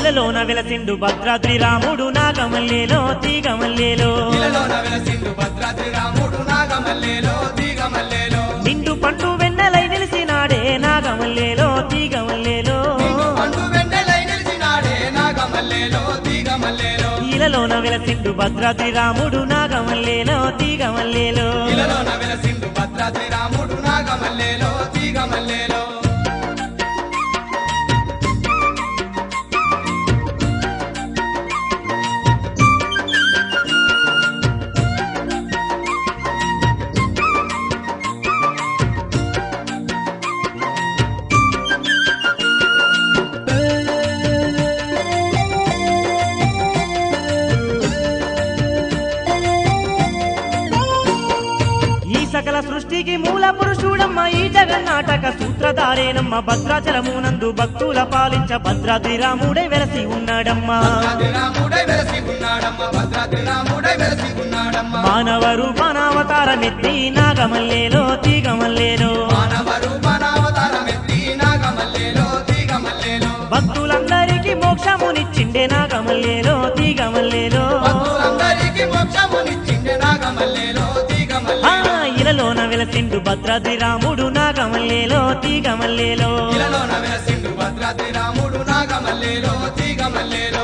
ఇలలోన వెలసిండు భద్రాద్రి రాముడు నాగమల్లేలో తీగమల్లేలో ఇలలోన వెలసిండు భద్రాద్రి రాముడు నాగమల్లేలో తీగమల్లేలో నిండు పండు వెన్నెలై నిలిసినాడే నాగమల్లేలో తీగమల్లేలో పండు వెన్నెలై నిలిచినాడే నాగమల్లేలో తీగమల్లేలో ఇలలోన వెలసిండు భద్రాద్రి రాముడు నాగమల్లేలో తీగమల్లేలో ఇలలోన వెలసిండు భద్రాద్రి రాముడు నాగమల్లేలో తీగమల్లేలో సకల సృష్టికి మూల పురుషుడమ్మ ఈ జగన్నాటక సూత్రధారేనమ్మ భద్రాచలమునందు భక్తుల పాలించ భద్రాద్రి రాముడై వెలసి ఉన్నాడమ్మా మానవ రూపానవతారమెత్తి నాగమల్లేలో తీగమల్లేలో భక్తులందరికీ మోక్షమునిచ్చిండే నాగమల్లేలో తీగమల్లేలో ఇలలోన వెలసిండు భద్రాద్రి రాముడు నాగమల్లేలో తీగమల్లేలో ఇలలోన వెలసిండు భద్రాద్రి రాముడు నాగమల్లేలో తీగమల్లేలో